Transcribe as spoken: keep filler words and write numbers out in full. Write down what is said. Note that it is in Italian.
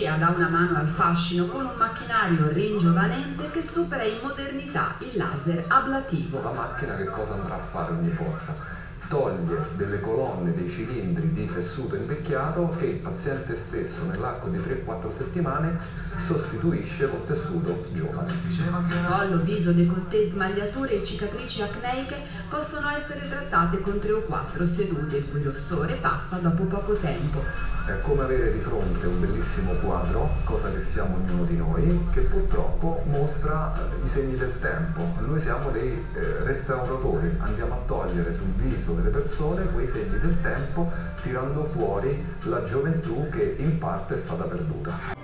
chirurgia dà una mano al fascino con un macchinario ringiovanente che supera in modernità il laser ablativo. La macchina che cosa andrà a fare ogni volta? Toglie delle colonne, dei cilindri di tessuto invecchiato che il paziente stesso nell'arco di tre quattro settimane sostituisce con tessuto giovane. Collo, viso, décolleté, smagliature e cicatrici acneiche possono essere trattate con tre o quattro sedute, il cui rossore passa dopo poco tempo. È come avere di fronte un bellissimo quadro, cosa che siamo ognuno di noi, che purtroppo mostra i segni del tempo. Noi siamo dei eh, restauratori, andiamo a togliere sul viso delle persone quei segni del tempo, tirando fuori la gioventù che in parte è stata perduta.